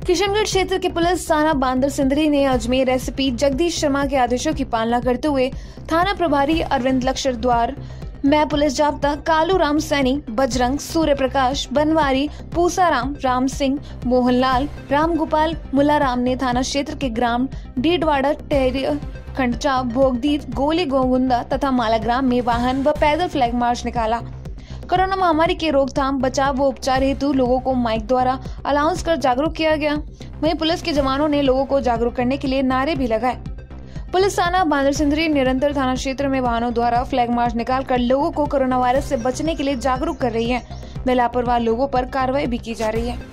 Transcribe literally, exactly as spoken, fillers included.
किशनगढ़ क्षेत्र के पुलिस थाना बांदर सिंदरी ने अजमेर एसपी जगदीश शर्मा के आदेशों की पालना करते हुए थाना प्रभारी अरविंद लक्षरद्वार, मैं पुलिस जाब्ता कालू राम सैनी, बजरंग, सूर्य प्रकाश, बनवारी, पूसाराम, राम सिंह, मोहनलाल, राम गोपाल, मुलाराम ने थाना क्षेत्र के ग्राम डीडवाड़ा, टेरिया, खंडचा, भोगदीर, गोली गोगुंदा तथा मालाग्राम में वाहन व पैदल फ्लैग मार्च निकाला। कोरोना महामारी के रोकथाम, बचाव व उपचार हेतु लोगों को माइक द्वारा अनाउंस कर जागरूक किया गया। वहीं पुलिस के जवानों ने लोगों को जागरूक करने के लिए नारे भी लगाए। पुलिस थाना बांदर सिंदरी निरंतर थाना क्षेत्र में वाहनों द्वारा फ्लैग मार्च निकालकर लोगों को कोरोना वायरस से बचने के लिए जागरूक कर रही है। व लापरवाह लोगों पर कार्रवाई भी की जा रही है।